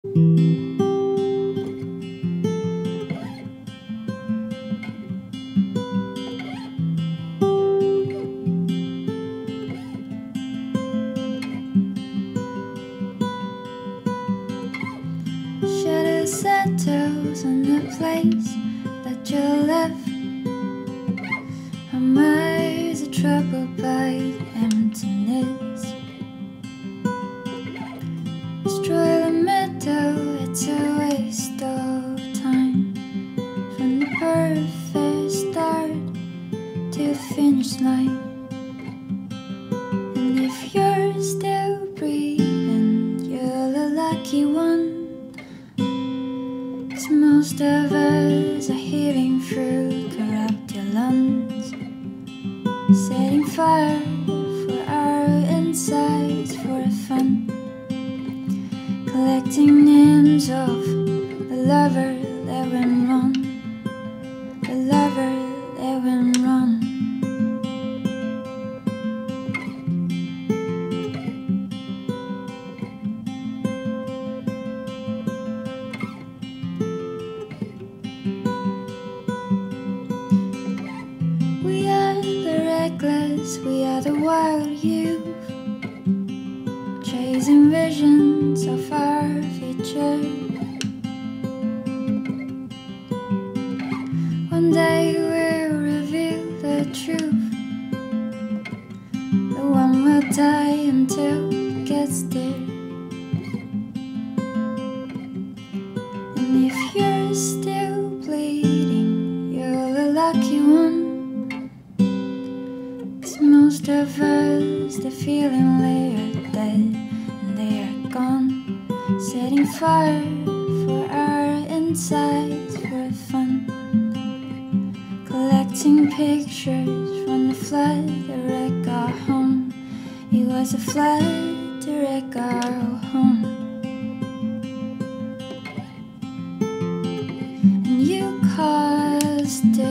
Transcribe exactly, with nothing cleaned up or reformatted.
Shadow settles on the place that you left. Our minds are troubled by emptiness. Destroy the middle, it's a waste of time. From the perfect start to the finish line. And if you're still breathing, you're the lucky one. Most of us are healing through corrupted lungs, setting fire for our insides for fun, collecting names of the lover that went wrong, the lover that went wrong. We are the reckless, we are the wild youth, chasing visions of our future. One day we'll reveal the truth. The one will die until it gets there. And if you're still bleeding, you're the lucky one. Most of us, they're feeling they are dead and they are gone, setting fire for our insides for fun, collecting pictures from the flood that wrecked our home. It was a flood to wreck our home. And you caused it.